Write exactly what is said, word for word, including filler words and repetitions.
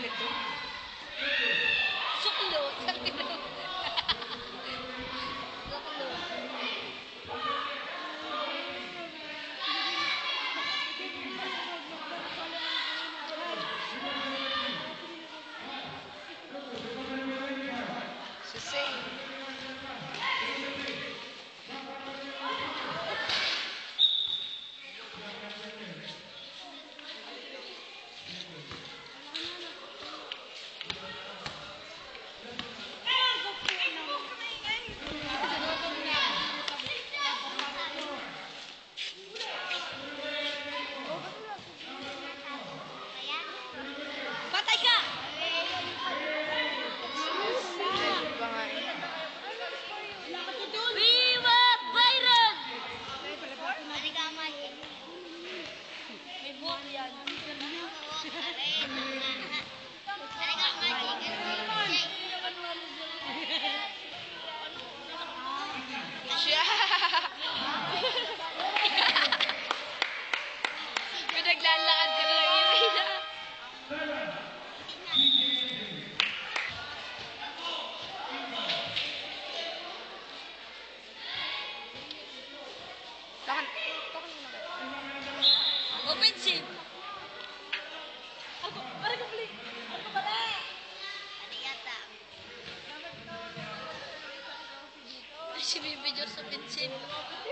nito. Suklo. Suklo. Susay. Patay ka! Viva Byron! May buhok yan. Siya! Pinaglalakad ka na lang yun. Tahan. Tahan mo na kayo. Offensive. Ako, parang kapli. Ako pala. Si Bibi Diyos offensive.